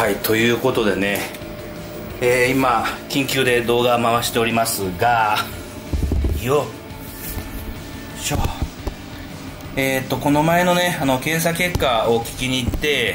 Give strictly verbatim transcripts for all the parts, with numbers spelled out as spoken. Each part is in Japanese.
はい、ということでね、えー、今緊急で動画回しておりますが、よっしょ。えー、っとこの前のねあの検査結果を聞きに行って、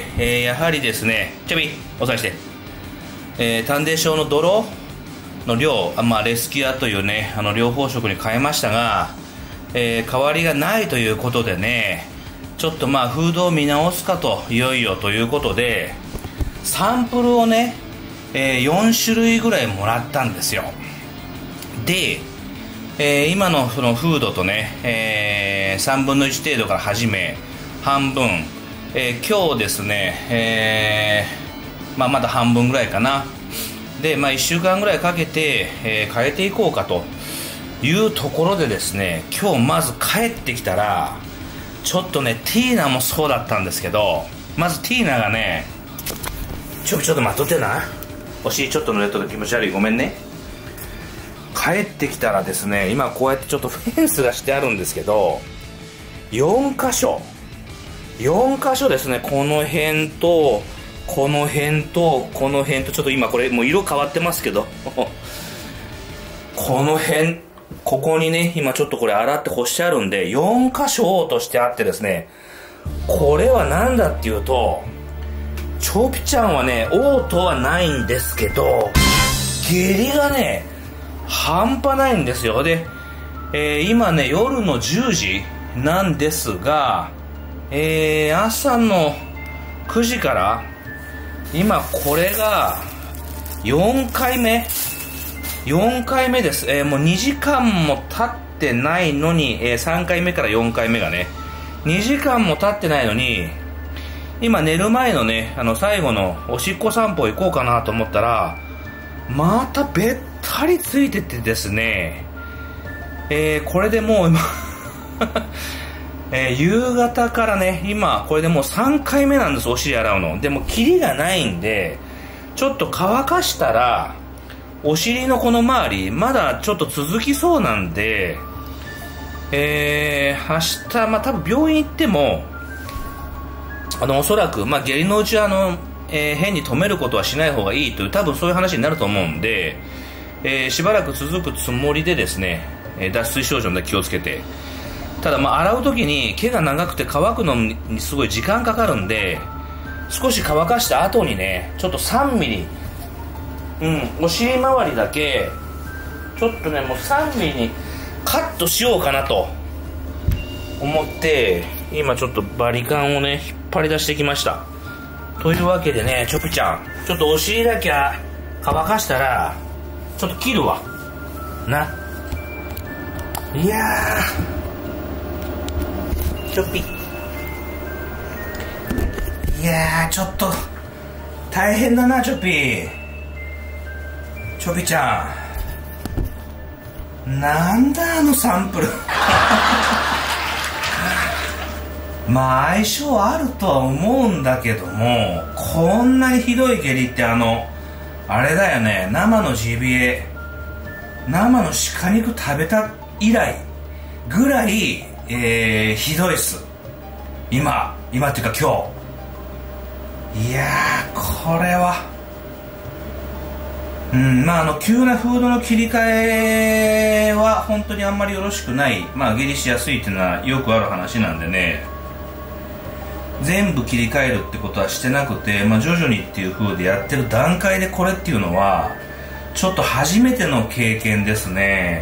えー、やはりですね、ちょび押さえして、えー、胆泥症の泥の量、まあ、レスキュアというねあの療法食に変えましたが、えー、変わりがないということでね、ちょっとまあフードを見直すかと、いよいよということでサンプルをね、えー、よんしゅるいぐらいもらったんですよ。で、えー、今のそのフードとね、えー、さんぶんのいち程度から始め半分、えー、今日ですね、えーまあ、まだ半分ぐらいかなで、まあ、いっしゅうかんぐらいかけて、えー、変えていこうかというところでですね、今日まず帰ってきたらちょっとね、ティーナもそうだったんですけど、まずティーナがね、ちょちょっと待っとってな、お尻ちょっと濡れとる気持ち悪い、ごめんね。帰ってきたらですね、今こうやってちょっとフェンスがしてあるんですけど、よんかしょよんかしょですね、この辺とこの辺とこの辺と、ちょっと今これもう色変わってますけどこの辺、ここにね今ちょっとこれ洗って干してあるんで、よんかしょとしてあってですね、これは何だっていうと、チョピちゃんはね、嘔吐はないんですけど、下痢がね、半端ないんですよ。で、えー、今ね、夜のじゅうじなんですが、えー、朝のくじから、今これがよんかいめ、よんかいめです。えー、もうにじかんも経ってないのに、えー、さんかいめからよんかいめがね、にじかんも経ってないのに、今寝る前のね、あの最後のおしっこ散歩行こうかなと思ったら、またべったりついててですね、えー、これでもう今、えー、夕方からね、今これでもうさんかいめなんです、お尻洗うの。でもキリがないんで、ちょっと乾かしたらお尻のこの周りまだちょっと続きそうなんで、えー、明日、まあ多分病院行っても、あのおそらく、まあ、下痢のうちはあの、えー、変に止めることはしない方がいいという、多分そういう話になると思うんで、えー、しばらく続くつもりでですね、えー、脱水症状に気をつけて、ただまあ洗う時に毛が長くて乾くのにすごい時間かかるんで、少し乾かした後にね、ちょっとさんミリ、うん、お尻周りだけちょっとね、もうさんミリにカットしようかなと思って、今ちょっとバリカンをね引っ張り出してきました。というわけでね、チョピちゃん、ちょっとお尻だけ乾かしたらちょっと切るわな。いやー、チョピ、いやーちょっと大変だな、チョピチョピちゃん、なんだあのサンプルまあ相性あるとは思うんだけども、こんなにひどい下痢って、あのあれだよね、生のジビエ、生の鹿肉食べた以来ぐらい、えー、ひどいっす今今っていうか今日。いやー、これはうん、まああの急なフードの切り替えは本当にあんまりよろしくない、まあ下痢しやすいっていうのはよくある話なんでね、全部切り替えるってことはしてなくて、まあ、徐々にっていう風でやってる段階でこれっていうのはちょっと初めての経験ですね。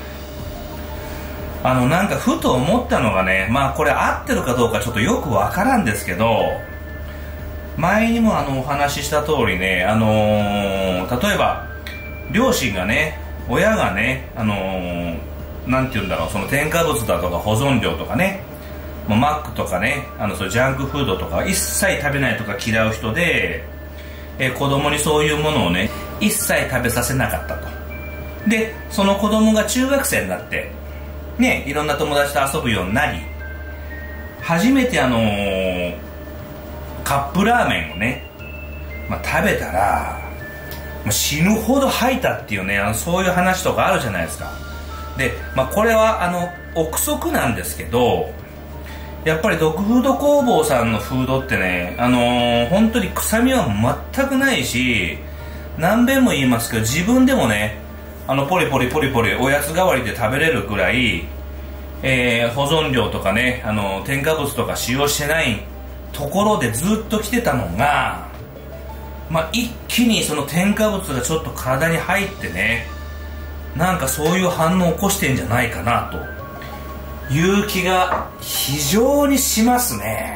あのなんかふと思ったのがね、まあこれ合ってるかどうかちょっとよくわからんですけど、前にもあのお話しした通りね、あのー、例えば両親がね、親がね、あのー、なんて言うんだろう、その添加物だとか保存料とかね、もうマックとかね、あのそうジャンクフードとか一切食べないとか嫌う人で、えー、子供にそういうものをね一切食べさせなかったと。でその子供が中学生になってね、いろんな友達と遊ぶようになり、初めてあのー、カップラーメンをね、まあ、食べたら、まあ、死ぬほど吐いたっていうね、あのそういう話とかあるじゃないですか。で、まあ、これはあの憶測なんですけど、 やっぱりドッグフード工房さんのフードってね、あのー、本当に臭みは全くないし、何遍も言いますけど、自分でもね、あのポリポリポリポリおやつ代わりで食べれるぐらい、えー、保存料とかね、あの添加物とか使用してないところでずっと来てたのが、まあ、一気にその添加物がちょっと体に入ってね、なんかそういう反応を起こしてんじゃないかなという気が非常にしますね。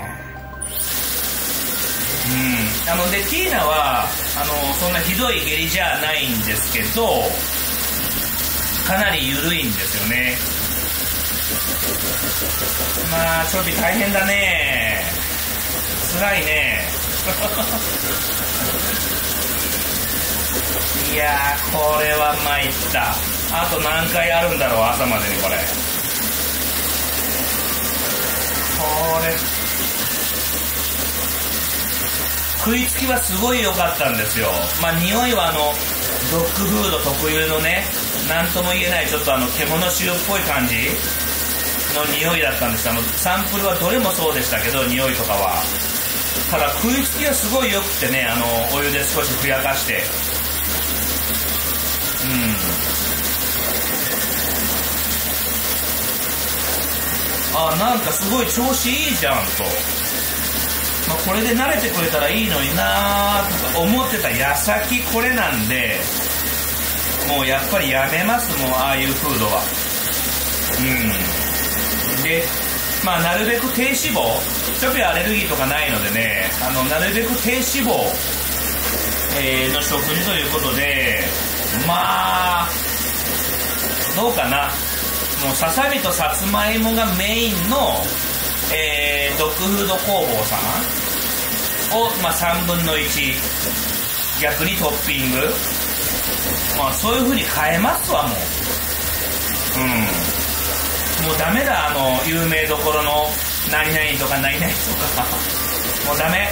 うん、あのでティーナはあのそんなひどい下痢じゃないんですけど、かなり緩いんですよね。まあちょっと大変だね、辛いねいやー、これは参った。あと何回あるんだろう、朝までにこれ。これ食いつきはすごい良かったんですよ。まあ匂いはあのドッグフード特有のね、なんとも言えないちょっとあの獣臭っぽい感じの匂いだったんです。あのサンプルはどれもそうでしたけど、匂いとかは。ただ食いつきはすごい良くてね、あのお湯で少しふやかして、うん、あ、なんかすごい調子いいじゃんと、まあ、これで慣れてくれたらいいのになーとか思ってた矢先、これなんで、もうやっぱりやめます、もうああいうフードは。うんで、まあなるべく低脂肪、ちょっとアレルギーとかないのでね、あのなるべく低脂肪、えー、の食事ということで、まあどうかな、もうささみとさつまいもがメインの、えー、ドッグフード工房さんを、まあ、さんぶんのいち逆にトッピング、まあそういう風に変えますわ、もう。うん、もうダメだ、あの有名どころの何々とか何々とかもうダメ。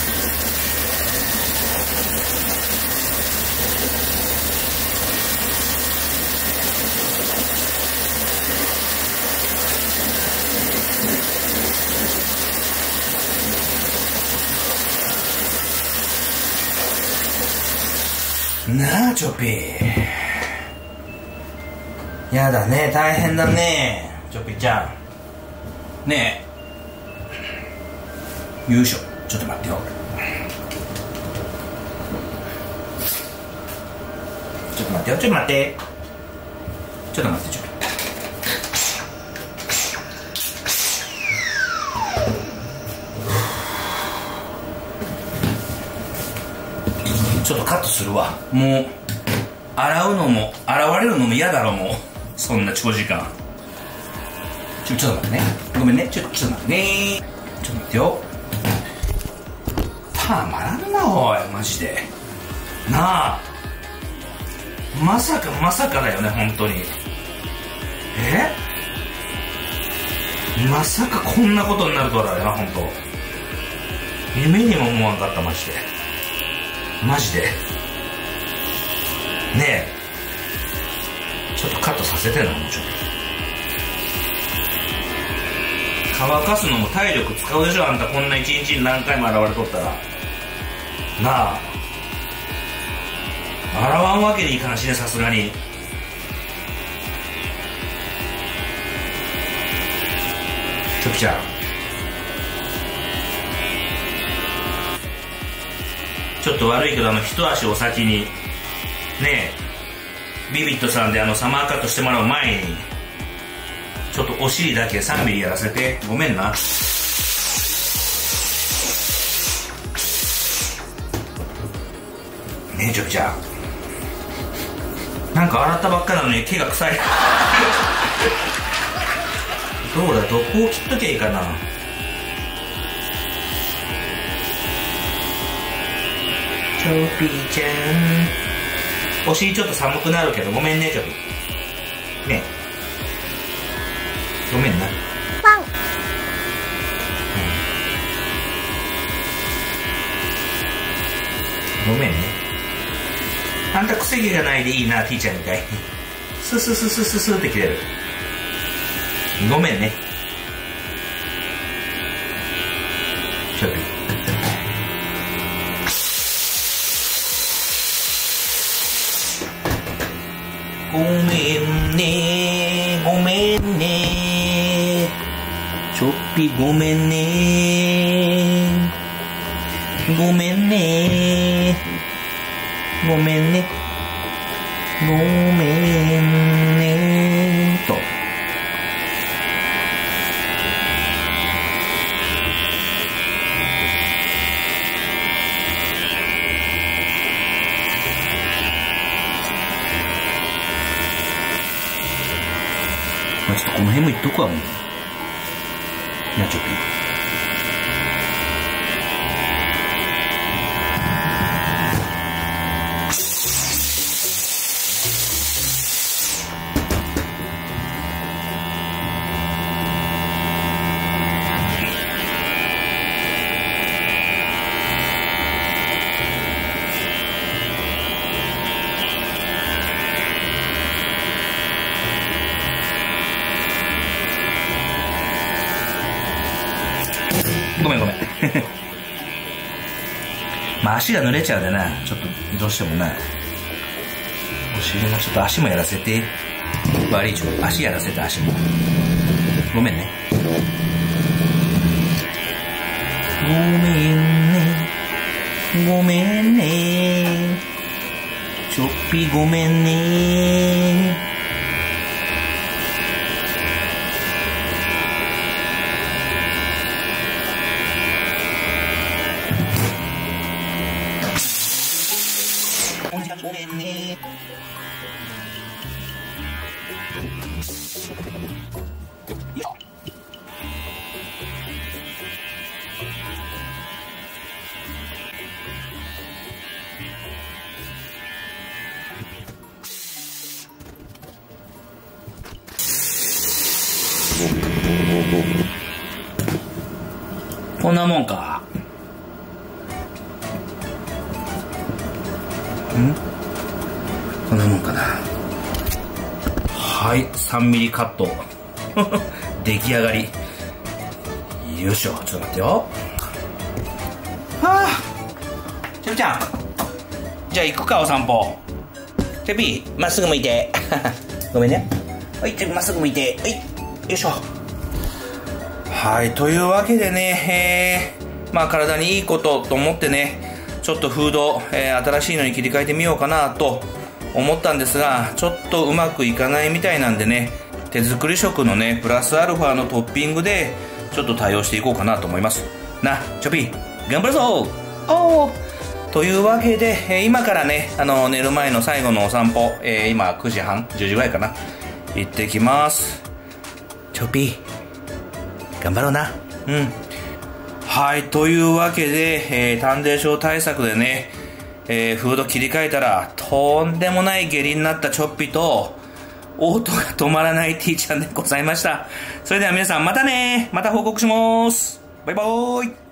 なあチョピー、やだね、大変だねチョピーちゃんねえ。よいしょ、ちょっと待ってよ、ちょっと待ってよ、ちょっと待ってちょっと待ってちょっとちょっとカットするわ。もう洗うのも洗われるのも嫌だろ、もうそんな長時間。ちょちょっと待ってね、ごめんね、ちょちょっと待ってね、ちょっと待ってよ。たまらんなおい、マジでなあ。まさかまさかだよね、本当に。えまさかこんなことになるとはだよな、本当。夢にも思わんかった、マジでマジでねえ、ちょっとカットさせてな、もうちょっと。乾かすのも体力使うでしょ、あんたこんな一日に何回も洗われとったらなあ。洗わんわけにいかんしね、さすがに。チョキちゃん、ちょっと悪いけど、あの一足お先にねえ、ビビットさんであのサマーカットしてもらう前にちょっとお尻だけさんミリやらせて、ごめんな。ねえチョキちゃん、なんか洗ったばっかなのに毛が臭いどうだ、どこを切っときゃいいかな。チョピーちゃん、お尻ちょっと寒くなるけどごめんね、チョピーねえ、ごめんな。 パン、うん、 ごめんね。あんた癖毛がないでいいな、ティーちゃんみたいにススススススって切れる。ごめんね。 ごめんね、ごめんね。ちょっぴごめんね。ごめんね。ごめんね。ごめんね。と。ちょっとこの辺もいっとくわ、もう。な、ちょっと。ごめんごめん。まあ足が濡れちゃうでな、ちょっとどうしてもな。お尻もちょっと足もやらせて。悪いちょっと足やらせて足も。ごめんね。ごめんね。ごめんね。ちょっぴごめんね。ごめんね。こんなもんか。ん？こんなもんかな。はい、さんミリカット。出来上がり。よいしょ、ちょっと待ってよ。はぁ、ちょびちゃん。じゃあ行くか、お散歩。ちょび、まっすぐ向いて。ごめんね。はい、ちょびまっすぐ向いて。はい、よいしょ。はい、というわけでね、えー、まあ体にいいことと思ってね、ちょっとフード、えー、新しいのに切り替えてみようかなと思ったんですが、ちょっとうまくいかないみたいなんでね、手作り食のね、プラスアルファのトッピングで、ちょっと対応していこうかなと思います。な、ちょぴ、頑張るぞおーというわけで、えー、今からね、あの、寝る前の最後のお散歩、えー、今くじはん、じゅうじぐらいかな。行ってきます。ちょぴ、頑張ろうな。うん。はい、というわけで、えー、短泥症対策でね、えー、フード切り替えたら、とんでもない下痢になったチョッピと、オートが止まらない T ちゃんでございました。それでは皆さんまたね、また報告します。バイバーイ。